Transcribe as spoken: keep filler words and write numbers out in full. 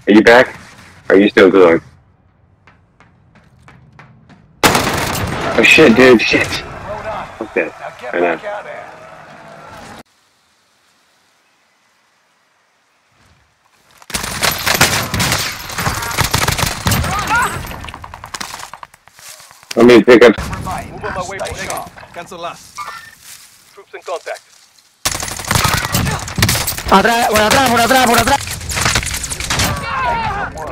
Are you back? Or are you still going? Oh shit, dude, shit. Okay, I know. Let me pick up. Move on my way for shot. Cancel last. Troops in contact. Atrás, por atrás, por atrás, por atrás.